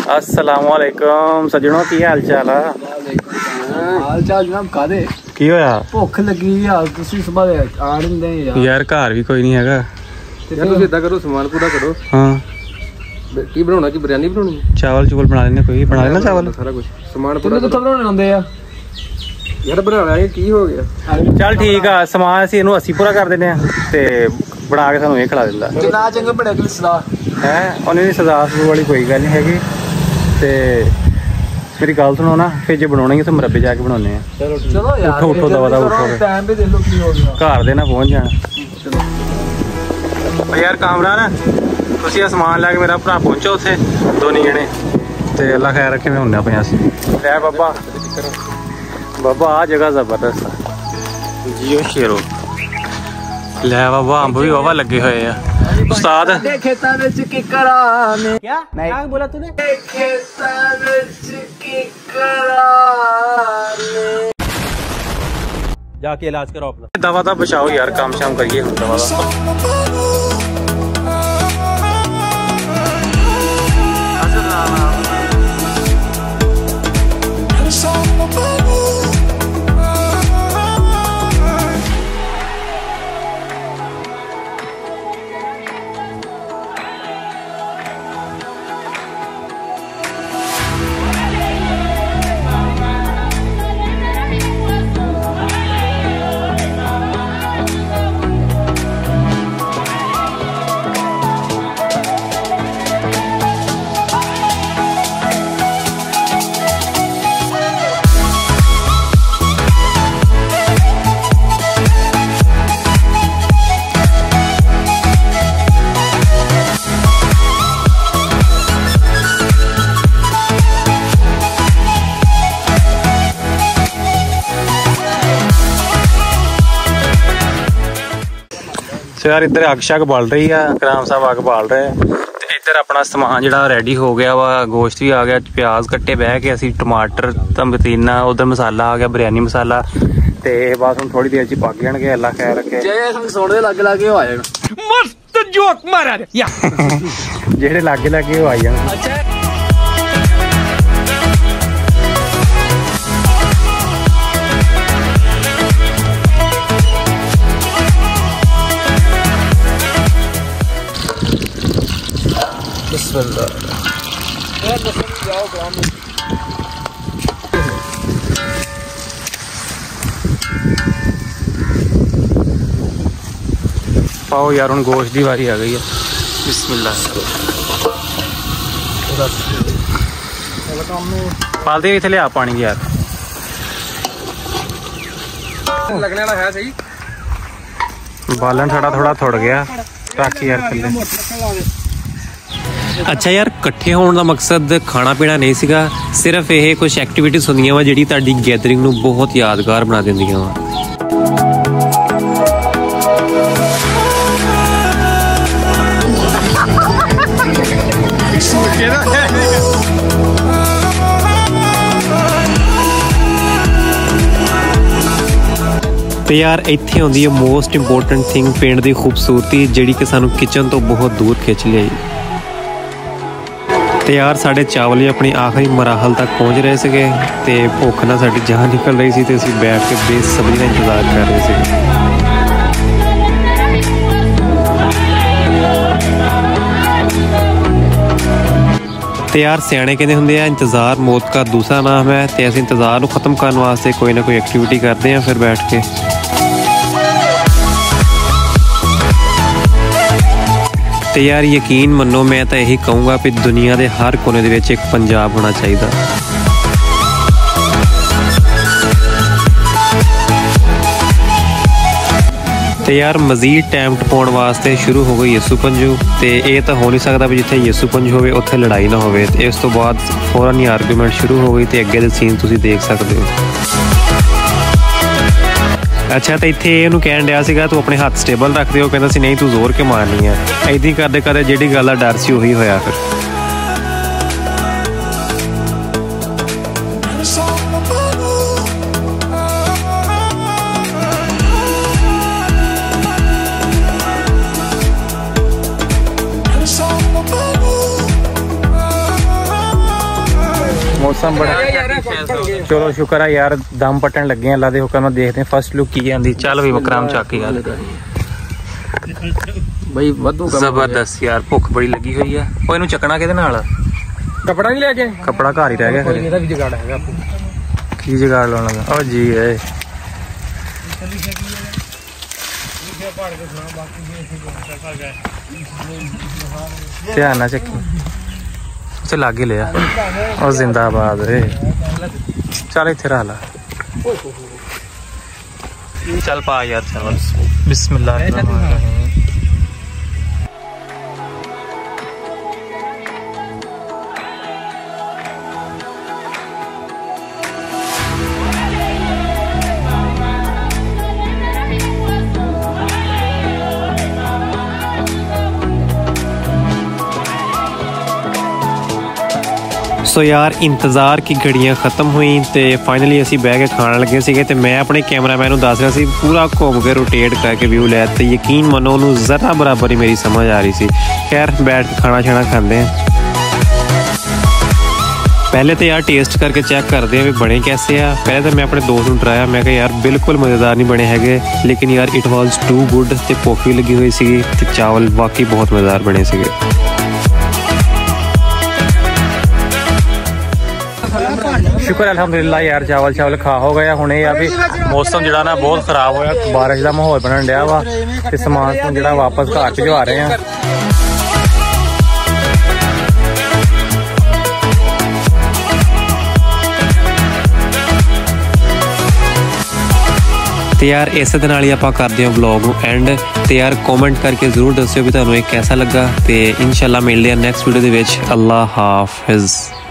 अस्सलामुअलैकुम सज्जनों, की हाल चाल है? हाल चाल जनाब कादे की होया? भुख लगी यार, तुसी सुबह दे आ नहीं दे यार घर भी कोई नहीं हैगा यार। तुसी इदा करो, सामान पूरा करो। हाँ की बनाना? की बिरयानी बनानी? चावल चुवल बना लेने, कोई बना लेना चावल। सारा कुछ सामान पूरा कित्थों बनाने आंदे आ यार? बनाना है की हो गया? चल ठीक है, समान असीं इहनूं 80 पूरा कर देने ते बना के सानूं ये खिला दिंदा ना। चंगा बड़े अगली सदा है उन्हें सजा सजू वाली कोई गल नहीं हैगी। ते मेरी गल सुनो ना, फिर जो बनाने तो मरब्बे जाके बनाने हैं। चलो यार, उठो उठो दवा दवा उठो, टाइम भी देख लो की हो गया। घर दे ना पहुंच जाना। यार कामरान तुसीं आ समान लैके मेरा भरा पहुंचो उत्थे दोनों जने ते अल्लाह खैर रखे। मैं हुन्ना पे लै बाबा बाबा आ जगह जबरदस्त है जियो शेरो। लै बाबा अंब भी बाबा लगे हुए हैं उस्ताद। खेतां विच किकरां ने क्या क्या बोला तूने? खेतां विच किकरां ने जाके इलाज करो अपना। दवा दा बचाओ यार, काम शाम करिए हम दवा दा। यार इधर अग शग बल रही है, कराम साहब अग बाल रहे हैं। इधर अपना समान जो रेडी हो गया वा, गोश्त भी आ गया, प्याज कट्टे बह के असी, टमाटर तमतीना, उधर मसाला आ गया, बिरयानी मसाला। ते बस हम थोड़ी देर च पक जाएंगे, अल्लाह खैर रखे। सोने लागे लागे हो आए मस्त जोक मारा जेड़े लागे लागे हो आई जाने। पाओ यार हूँ गोश्त की वारी आ गई है। बिस्मिल्लाह पालते भी थे लिया पानी यार लगने वाला है सही। बालन साड़ा थोड़ा थोड़ गया, रख यार थल्ले। अच्छा यार, इकट्ठे होने का मकसद खाना पीना नहीं सीगा, सिर्फ ये कुछ एक्टिविटीज़ होंदियां वा जिहड़ी तुहाडी गैदरिंग नूं बहुत यादगार बना दिंदियां वा। तो यार इत्थे होंदी है मोस्ट इंपोर्टेंट थिंग, पिंड की खूबसूरती जिहड़ी कि सानू किचन तो बहुत दूर खिंच लियाई। तो यार साढ़े चावल ही अपनी आखिरी मराहल तक पहुँच रहे थे, तो भुख ना साड़ी जहाँ निकल रही थी, तो असीं बैठ के बेसब्री का इंतजार कर रहे थे। तो यार सियाने कहते होंगे इंतज़ार मौत का दूसरा नाम है, तो असीं इंतज़ार को ख़त्म करने वास्ते कोई ना कोई एक्टिविटी करते हैं फिर बैठ के। तो यार यकीन मनो, मैं तो यही कहूँगा कि दुनिया के हर कोने दे विच एक पंजाब होना चाहिए। तो यार मजीद टाइम टपाने वास्ते शुरू हो गई यसू पंजू। तो ये तो हो नहीं सकता भी जिथे यसू पंजू होवे उत्थे लड़ाई ना होवे। तो इस तो बाद फौरन ही आर्गूमेंट शुरू हो गई, तो अगे दे सीन तुसीं देख सकते हो। अच्छा तो इत्थे इहनूं कहण दिया सीगा तू अपने हाथ स्टेबल रख दे, कहंदा सी नहीं तू जोर के मारनी है। ऐदी करदे करदे जिहड़ी गल दा डर सी उही होया फिर। मौसम बड़ा चलो शुक्र है यार दम पट्टन लगे अल्लाह के हुक्म देखते हैं फर्स्ट लुक की आंदी चल भी विक्रम चक यार भाई वाधू जबरदस्त यार भुख बड़ी लगी हुई है ਉਹ ਇਹਨੂੰ ਚੱਕਣਾ ਕਿਹਦੇ ਨਾਲ कपड़ा नहीं लेके कपड़ा घर ही रह गया कोई ਇਹਦਾ ਵੀ ਜਗਾੜ ਹੈਗਾ की जुगाड़ लाने लगा ओ जी है ध्यान ना चक्की उसे लागे लिया और जिंदाबाद रे चल इथे रह ला चल पा यार चल बिस्मिल्लाह सो यार इंतज़ार की घड़ियाँ ख़त्म हुई तो फाइनली असी बह के खाने लगे थे तो मैं अपने कैमरामैन को दस रहा सी पूरा घूम के रोटेट करके व्यू लिया तो यकीन मनो उन्होंने ज़रा बराबर ही मेरी समझ आ रही सी। खैर बैठ के खाना छाना खाते हैं। पहले तो यार टेस्ट करके चेक करते हैं भी बने कैसे आ। पहले तो मैं अपने दोस्त को ट्राया मैं कहा यार बिल्कुल मज़ेदार नहीं बने है लेकिन यार इट वॉज टू गुड तो भुख भी लगी हुई सी तो चावल वाकई बहुत मज़ेदार बने थे। शुक्र अलहमदुलिल्लाह यार चावल खा हो गया हुणे अभी मौसम जड़ा ना बहुत खराब होया बारिश का माहौल बनन डया वा ते समान जड़ा वापस घर भिजवा रहे हैं। तो यार इस दे नाल ही आपां करदे हां व्लॉग नूं एंड तो यार कमेंट करके जरूर दस्सिओ भी तुहानूं कैसा लगा तो इंशाल्लाह मिलदे हां नैक्सट वीडियो दे विच। अल्लाह हाफिज़।